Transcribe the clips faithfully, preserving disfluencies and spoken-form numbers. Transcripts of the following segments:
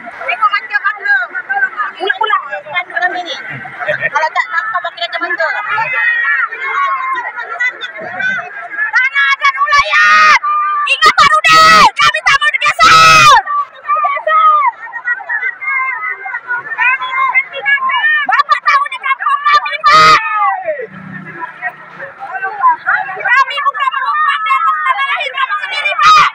Tengok manja bangga. Ulang-ulang tanduk kami ni. Kalau tak nampak bagi raja bangga. Tanah dan ulayat. Ingat Pak Rudin, kami tak mau digeser. Bapak tahu di kampung kami, Pak. Kami bukan menumpang di atas tanah lahir kami sendiri, Pak.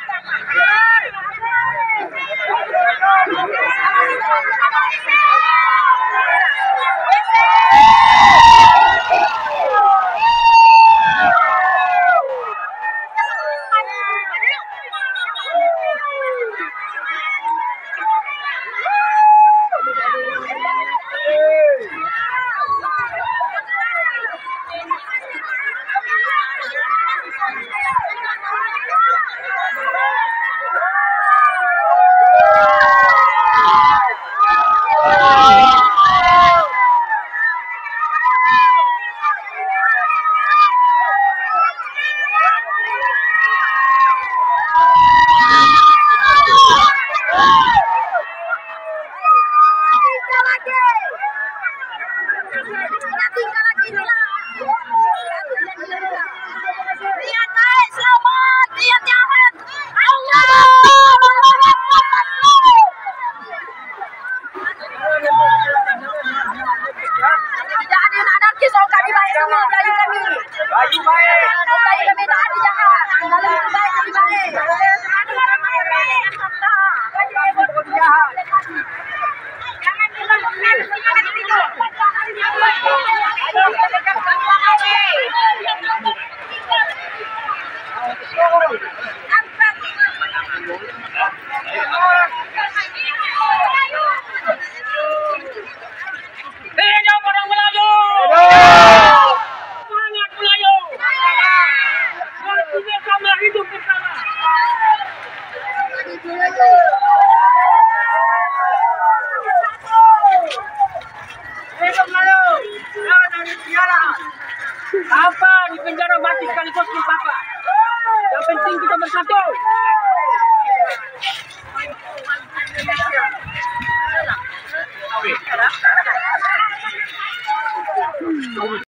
Apa di penjara mati sekaligus pun Papa. Yang penting kita bersatu.